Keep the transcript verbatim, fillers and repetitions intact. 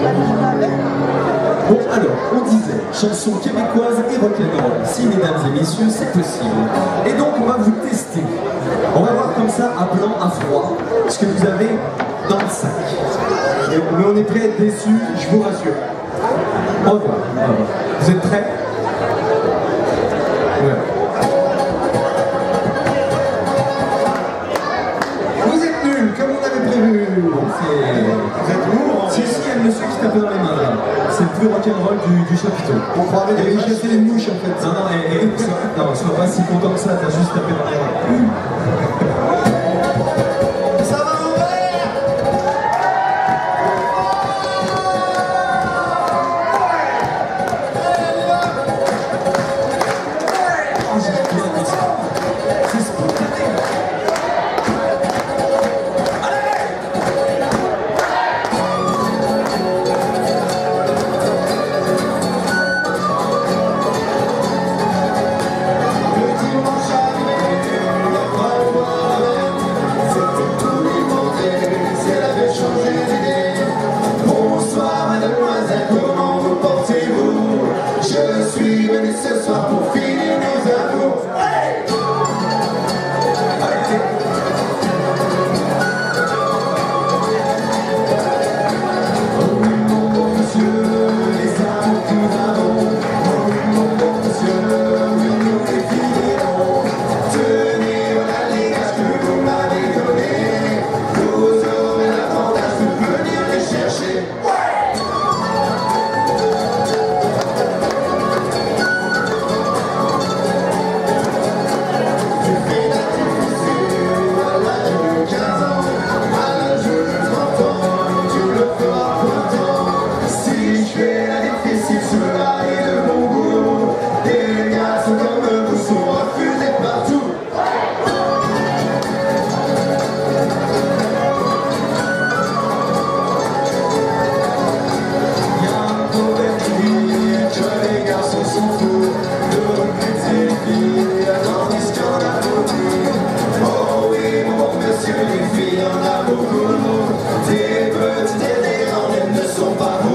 Bon alors, on disait chanson québécoise et rock'n'roll. Si mesdames et messieurs, c'est possible. Et donc on va vous tester. On va voir comme ça à blanc, à froid, ce que vous avez dans le sac. Et, mais on est prêts à être déçus, je vous rassure. Au revoir. Au revoir. Vous êtes prêts? Ouais. Vous êtes nuls, comme on avait prévu. Bon, vous êtes lourds. Si, si, il y a le monsieur qui tape dans les mains là. C'est le plus rock'n'roll du, du chapiteau. On croirait qu'il avait cassé les mouches en fait. Non, non, et, et, sois, non, sois pas si content que ça, t'as juste tapé dans les mains. Ça va mon père? Oh, j'ai bien dit ça. C'est spontané. Ce soir pour finir nos amours. Hey! Oh oui mon bon monsieur, les amours que nous avons. Oh oui mon bon monsieur, oui nous les finirons. Tenez voilà les gages que vous m'avez donnés. Vous aurez l'avantage de venir les chercher. Les filles en a beaucoup, des petites et des grandes, elles ne sont pas